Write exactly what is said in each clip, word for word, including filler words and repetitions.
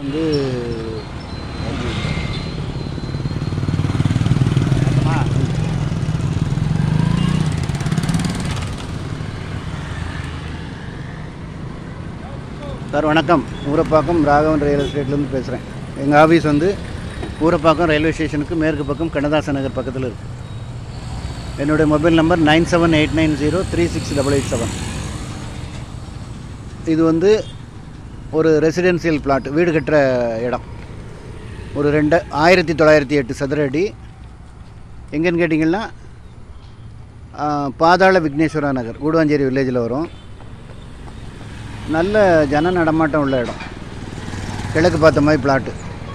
வந்து சார் வணக்கம். ஊரப்பாக்கம் ராகவன் ரியல் எஸ்டேட்லேருந்து பேசுகிறேன். எங்கள் ஆஃபீஸ் வந்து ஊரப்பாக்கம் ரயில்வே ஸ்டேஷனுக்கு மேற்கு பக்கம் கண்ணதாசன் நகர் பக்கத்தில் இருக்குது. என்னுடைய mobile number nine seven eight nine zero three six double eight seven. இது வந்து ஒரு ரெசிடென்சியல் பிளாட், வீடு கட்டுற இடம். ஒரு ரெண்டு ஆயிரத்தி தொள்ளாயிரத்தி எட்டு சதுர அடி. எங்கேன்னு கேட்டிங்கன்னா பாதாளவிக்னேஸ்வரா நகர், கூடுவாஞ்சேரி வில்லேஜில் வரும். நல்ல ஜன நடமாட்டம் உள்ள இடம், கிழக்கு பார்த்த மாதிரி பிளாட்டு.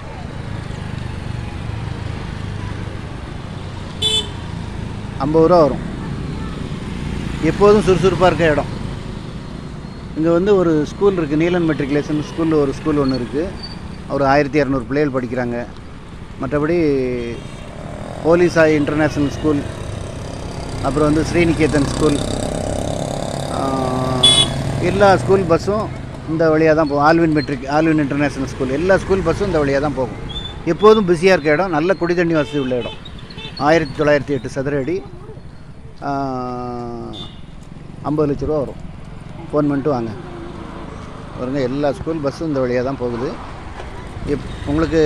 ஐம்பது ரூபா வரும். எப்போதும் சுறுசுறுப்பாக இருக்க இடம். இங்கே வந்து ஒரு ஸ்கூல் இருக்குது, நீலன் matriculation ஸ்கூல். ஒரு ஸ்கூல் ஒன்று இருக்குது. ஒரு ஆயிரத்தி இரநூறு பிள்ளைகள் படிக்கிறாங்க. மற்றபடி போலீஸ் இன்டர்நேஷ்னல் ஸ்கூல், அப்புறம் வந்து ஸ்ரீநிகேதன் ஸ்கூல், எல்லா ஸ்கூல் பஸ்ஸும் இந்த வழியாக தான் போகும். Alvin matric Alvin international school, எல்லா ஸ்கூல் பஸ்ஸும் இந்த வழியாக தான் போகும். எப்போதும் பிஸியாக இருக்க இடம், நல்ல குடி தண்ணி வசதி உள்ள இடம். ஆயிரத்தி தொள்ளாயிரத்தி எட்டு சதுர அடி, ஐம்பது லட்ச ரூபா வரும். ஃபோன் பண்ணிட்டு வாங்க பாருங்க. எல்லா ஸ்கூல் பஸ்ஸும் இந்த வழியாக தான் போகுது. எப் உங்களுக்கு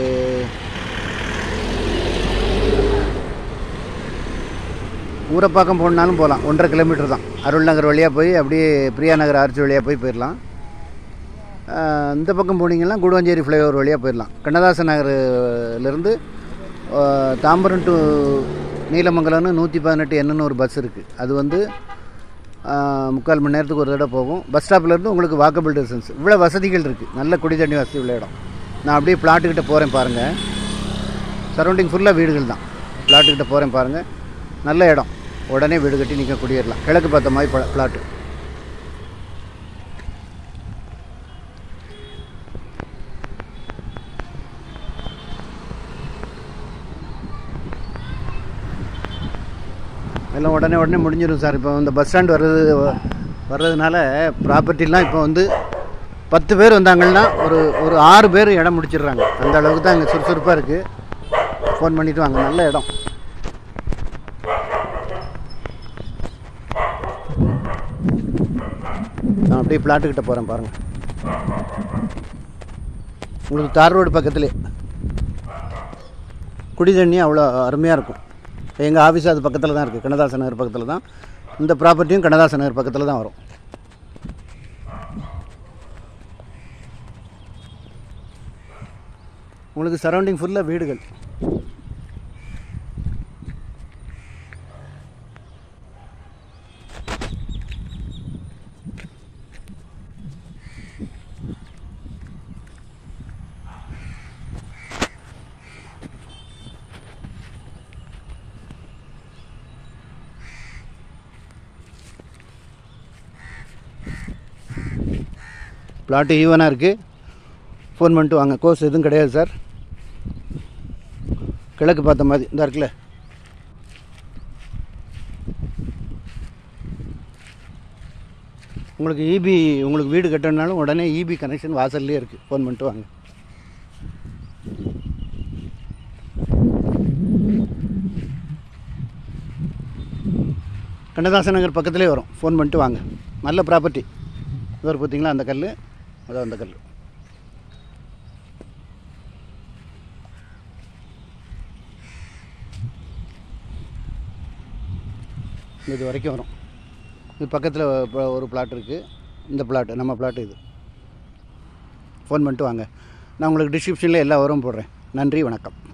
ஊரப்பாக்கம் போனாலும் போகலாம். ஒன்றரை கிலோமீட்டர் தான். அருள் நகர் வழியாக போய் அப்படியே பிரியா நகர் ஆர்ச்சி வழியாக போய் போயிடலாம். இந்த பக்கம் போனீங்கன்னா கூடுவாஞ்சேரி ஃப்ளைஓவர் வழியாக போயிடலாம். கண்ணதாசன் நகர்லேருந்து தாம்பரம் டு நீலமங்கலம்னு நூற்றி பதினெட்டு என்னன்னு ஒரு பஸ் இருக்குது. அது வந்து முக்கால் மணி நேரத்துக்கு ஒரு தடவை போகும். பஸ் ஸ்டாப்லேருந்து உங்களுக்கு வாக்கபிள் டிஸ்டன்ஸ். இவ்வளோ வசதிகள் இருக்குது. நல்ல குடி தண்ணி வசதி உள்ள இடம். நான் அப்படியே பிளாட்டுக்கிட்ட போகிறேன் பாருங்கள். சரௌண்டிங் ஃபுல்லாக வீடுகள் தான். பிளாட்டுக்கிட்ட போகிறேன் பாருங்கள். நல்ல இடம். உடனே வீடு கட்டி நீங்கள் குடியேறலாம். கிழக்கு பார்த்த மாதிரி ப பிளாட்டு. எல்லாம் உடனே உடனே முடிஞ்சிடும் சார். இப்போ இந்த பஸ் ஸ்டாண்ட் வர்றது வர்றதுனால ப்ராப்பர்ட்டிலாம் இப்போ வந்து பத்து பேர் வந்தாங்கன்னா ஒரு ஒரு ஆறு பேர் இடம் முடிச்சிடுறாங்க. அந்த அளவுக்கு தான் இங்கே சுறுசுறுப்பாக இருக்குது. ஃபோன் பண்ணிவிட்டு வாங்க. நல்ல இடம். நான் அப்படியே பிளாட்டுக்கிட்ட போகிறேன் பாருங்கள். உங்களுக்கு தார் ரோடு பக்கத்துலேயே குடி தண்ணி அவ்வளோ அருமையாக இருக்கும். எங்கள் ஆஃபீஸ் அது பக்கத்தில் தான் இருக்குது. கண்ணதாசன் நகர் பக்கத்தில் தான். இந்த ப்ராப்பர்ட்டியும் கண்ணதாசன் நகர் பக்கத்தில் தான் வரும். உங்களுக்கு சரௌண்டிங் ஃபுல்லாக வீடுகள். பிளாட்டு ஈவனாக இருக்குது. ஃபோன் பண்ணிட்டு வாங்க. கோர்ஸ் எதுவும் கிடையாது சார். கிழக்கு பார்த்த மாதிரி இந்த இருக்குல்ல. உங்களுக்கு இபி, உங்களுக்கு வீடு கட்டணுனாலும் உடனே இபி கனெக்ஷன் வாசல்லே இருக்குது. ஃபோன் பண்ணிட்டு வாங்க. கண்ணதாசன் நகர் பக்கத்துலேயே வரும். ஃபோன் பண்ணிட்டு வாங்க. நல்ல ப்ராப்பர்ட்டி. இவர் பார்த்தீங்களா அந்த கல், அதான் அந்த கல். இது வரைக்கும் வரும். இது பக்கத்தில் ஒரு பிளாட் இருக்குது. இந்த பிளாட்டு நம்ம பிளாட்டு இது. ஃபோன் பண்ணிட்டு வாங்க. நான் உங்களுக்கு டிஸ்கிரிப்ஷனில் எல்லா வரும் போடுறேன். நன்றி, வணக்கம்.